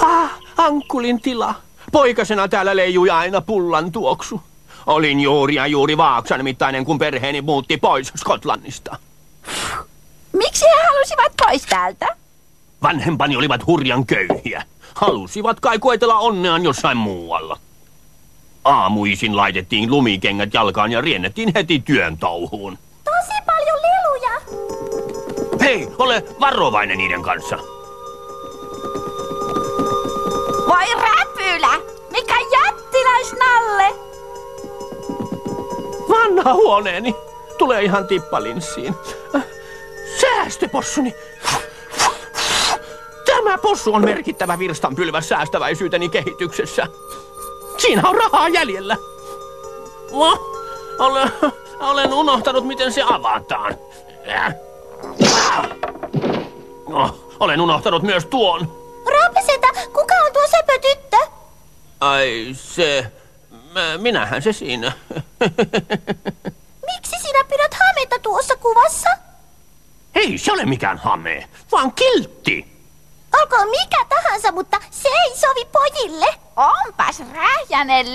Ankkulin tila. Poikasena täällä leijui aina pullan tuoksu. Olin juuri Vaaksan mittainen, kun perheeni muutti pois Skotlannista. Miksi he halusivat pois täältä? Vanhempani olivat hurjan köyhiä. Halusivat kai koetella onneaan jossain muualla. Aamuisin laitettiin lumikengät jalkaan ja riennettiin heti työn touhuun. Tosi paljon leluja. Hei, ole varovainen niiden kanssa. Voi räpylä! Mikä jättiläisnalle! Vanha huoneeni tulee ihan tippalinssiin. Säästöpossuni. Tämä possu on merkittävä virstanpylväs säästäväisyyteni kehityksessä. Siinä on rahaa jäljellä. Olen unohtanut, miten se avataan. Olen unohtanut myös tuon. Raapeseta, kuka on tuo söpö tyttö? Ai se... Minähän se siinä. Miksi sinä pidät hameita tuossa kuvassa? Ei se ole mikään hame, vaan kiltti. Olkoon mikä tahansa, mutta se ei sovi pojille. Onpas rähjänen